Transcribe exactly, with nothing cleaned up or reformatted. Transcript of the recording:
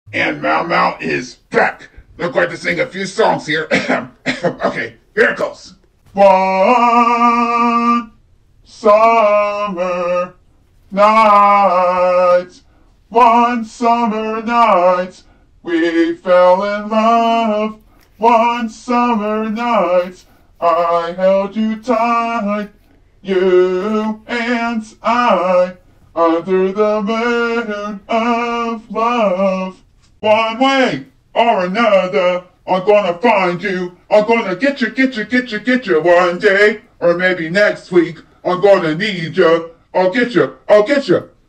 And Mao Mao is back. I'm going to sing a few songs here. Okay, here it goes. One summer night, one summer night, we fell in love. One summer night, I held you tight, you and I, under the moon of love. One way or another, I'm gonna find you. I'm gonna get you, get you, get you, get you one day. Or maybe next week, I'm gonna need you. I'll get you, I'll get you.